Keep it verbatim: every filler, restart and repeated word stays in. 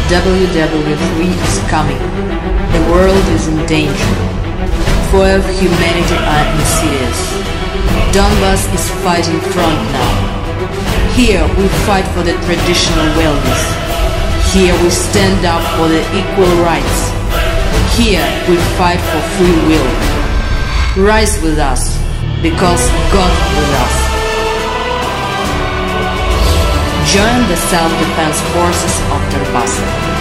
W W three is coming. The world is in danger. For of humanity are insidious. Donbass is fighting front now. Here we fight for the traditional wellness. Here we stand up for the equal rights. Here we fight for free will. Rise with us, because God with us. Join the self-defense forces of Donbass.